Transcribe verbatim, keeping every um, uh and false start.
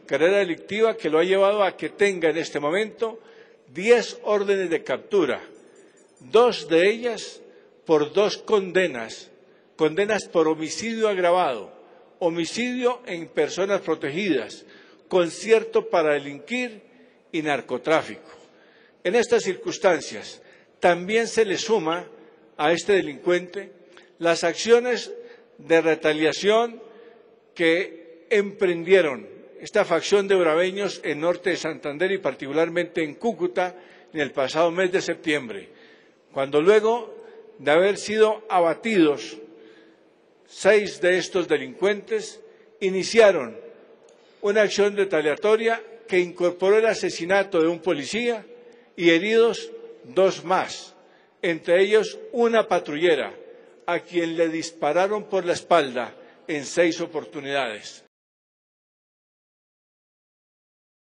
carrera delictiva que lo ha llevado a que tenga en este momento diez órdenes de captura, dos de ellas por dos condenas, condenas por homicidio agravado, homicidio en personas protegidas, concierto para delinquir y narcotráfico. En estas circunstancias, también se le suma a este delincuente las acciones de retaliación que emprendieron esta facción de braveños en norte de Santander y particularmente en Cúcuta en el pasado mes de septiembre, cuando luego de haber sido abatidos seis de estos delincuentes, iniciaron una acción retaliatoria que incorporó el asesinato de un policía y heridos dos más, entre ellos una patrullera, a quien le dispararon por la espalda en seis oportunidades.